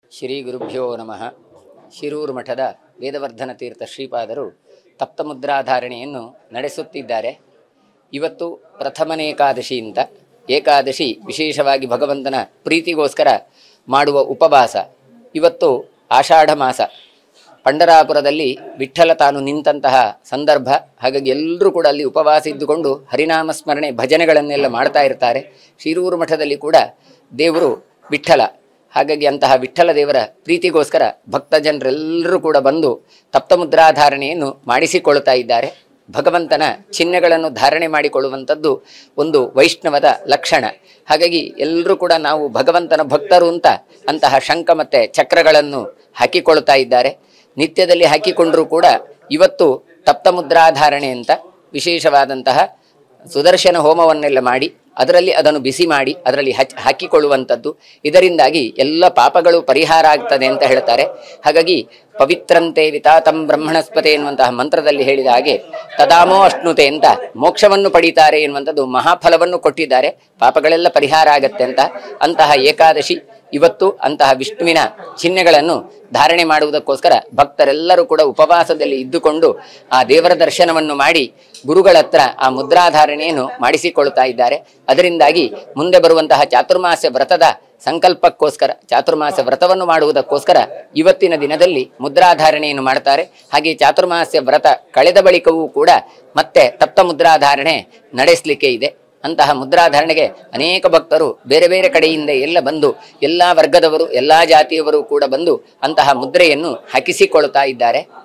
ಶ್ರೀ ಗುರುಭ್ಯೋ ನಮಃ. ಶಿರೂರು ಮಠದ ವೇದವರ್ಧನ ತೀರ್ಥ ಶ್ರೀಪಾದರು ತಪ್ತಮುದ್ರಾಧಾರಣೆಯನ್ನು ನಡೆಸುತ್ತಿದ್ದಾರೆ. ಇವತ್ತು ಪ್ರಥಮನೇ ಏಕಾದಶಿ ಅಂತ. ಏಕಾದಶಿ ವಿಶೇಷವಾಗಿ ಭಗವಂತನ ಪ್ರೀತಿಗೋಸ್ಕರ ಮಾಡುವ ಉಪವಾಸ. ಇವತ್ತು ಆಷಾಢ ಮಾಸ. ಪಂಡರಾಪುರದಲ್ಲಿ ವಿಠ್ಠಲ ತಾನು ನಿಂತಹ ಸಂದರ್ಭ. ಹಾಗಾಗಿ ಎಲ್ಲರೂ ಕೂಡ ಅಲ್ಲಿ ಉಪವಾಸ ಇದ್ದುಕೊಂಡು ಹರಿನಾಮ ಸ್ಮರಣೆ ಭಜನೆಗಳನ್ನೆಲ್ಲ ಮಾಡ್ತಾ ಇರ್ತಾರೆ. ಶಿರೂರು ಮಠದಲ್ಲಿ ಕೂಡ ದೇವರು ವಿಠ್ಠಲ. ಹಾಗಾಗಿ ಅಂತಹ ವಿಠ್ಠಲ ದೇವರ ಪ್ರೀತಿಗೋಸ್ಕರ ಭಕ್ತ ಜನರೆಲ್ಲರೂ ಕೂಡ ಬಂದು ತಪ್ತಮುದ್ರಾಧಾರಣೆಯನ್ನು ಮಾಡಿಸಿಕೊಳ್ತಾ ಇದ್ದಾರೆ. ಭಗವಂತನ ಚಿಹ್ನೆಗಳನ್ನು ಧಾರಣೆ ಮಾಡಿಕೊಳ್ಳುವಂಥದ್ದು ಒಂದು ವೈಷ್ಣವದ ಲಕ್ಷಣ. ಹಾಗಾಗಿ ಎಲ್ಲರೂ ಕೂಡ ನಾವು ಭಗವಂತನ ಭಕ್ತರು ಅಂತ ಅಂತಹ ಶಂಖ ಮತ್ತು ಚಕ್ರಗಳನ್ನು ಹಾಕಿಕೊಳ್ತಾ ಇದ್ದಾರೆ. ನಿತ್ಯದಲ್ಲಿ ಹಾಕಿಕೊಂಡರೂ ಕೂಡ ಇವತ್ತು ತಪ್ತಮುದ್ರಾಧಾರಣೆ ಅಂತ ವಿಶೇಷವಾದಂತಹ ಸುದರ್ಶನ ಹೋಮವನ್ನೆಲ್ಲ ಮಾಡಿ ಅದರಲ್ಲಿ ಅದನ್ನು ಬಿಸಿ ಮಾಡಿ ಅದರಲ್ಲಿ ಹಾಕಿಕೊಳ್ಳುವಂಥದ್ದು. ಇದರಿಂದಾಗಿ ಎಲ್ಲ ಪಾಪಗಳು ಪರಿಹಾರ ಆಗ್ತದೆ ಅಂತ ಹೇಳ್ತಾರೆ. ಹಾಗಾಗಿ ಪವಿತ್ರಂತೆ ವಿತಾತಂ ಬ್ರಹ್ಮಣಸ್ಪತೆ ಎನ್ನುವಂತಹ ಮಂತ್ರದಲ್ಲಿ ಹೇಳಿದ ಹಾಗೆ ತದಾಮೋ ಅಶ್ನುತೆ ಅಂತ ಮೋಕ್ಷವನ್ನು ಪಡೀತಾರೆ ಎನ್ನುವಂಥದ್ದು ಮಹಾಫಲವನ್ನು ಕೊಟ್ಟಿದ್ದಾರೆ. ಪಾಪಗಳೆಲ್ಲ ಪರಿಹಾರ ಆಗತ್ತೆ ಅಂತ. ಅಂತಹ ಏಕಾದಶಿ ಇವತ್ತು ಅಂತಹ ವಿಷ್ಣುವಿನ ಚಿಹ್ನೆಗಳನ್ನು ಧಾರಣೆ ಮಾಡುವುದಕ್ಕೋಸ್ಕರ ಭಕ್ತರೆಲ್ಲರೂ ಕೂಡ ಉಪವಾಸದಲ್ಲಿ ಇದ್ದುಕೊಂಡು ಆ ದೇವರ ದರ್ಶನವನ್ನು ಮಾಡಿ ಗುರುಗಳ ಹತ್ರ ಆ ಮುದ್ರಾಧಾರಣೆಯನ್ನು ಮಾಡಿಸಿಕೊಳ್ತಾ ಇದ್ದಾರೆ. ಅದರಿಂದಾಗಿ ಮುಂದೆ ಬರುವಂತಹ ಚಾತುರ್ಮಾಸ್ಯ ವ್ರತದ ಸಂಕಲ್ಪಕ್ಕೋಸ್ಕರ ಚಾತುರ್ಮಾಸ್ಯ ವ್ರತವನ್ನು ಮಾಡುವುದಕ್ಕೋಸ್ಕರ ಇವತ್ತಿನ ದಿನದಲ್ಲಿ ಮುದ್ರಾಧಾರಣೆಯನ್ನು ಮಾಡ್ತಾರೆ. ಹಾಗೆ ಚಾತುರ್ಮಾಸ್ಯ ವ್ರತ ಕಳೆದ ಬಳಿಕವೂ ಕೂಡ ಮತ್ತೆ ತಪ್ತ ಮುದ್ರಾಧಾರಣೆ ನಡೆಸಲಿಕ್ಕೆ ಇದೆ. ಅಂತಹ ಮುದ್ರಾಧಾರಣೆಗೆ ಅನೇಕ ಭಕ್ತರು ಬೇರೆ ಬೇರೆ ಕಡೆಯಿಂದ ಎಲ್ಲ ಬಂದು ಎಲ್ಲ ವರ್ಗದವರು ಎಲ್ಲ ಜಾತಿಯವರು ಕೂಡ ಬಂದು ಅಂತಹ ಮುದ್ರೆಯನ್ನು ಹಾಕಿಸಿಕೊಳ್ತಾ ಇದ್ದಾರೆ.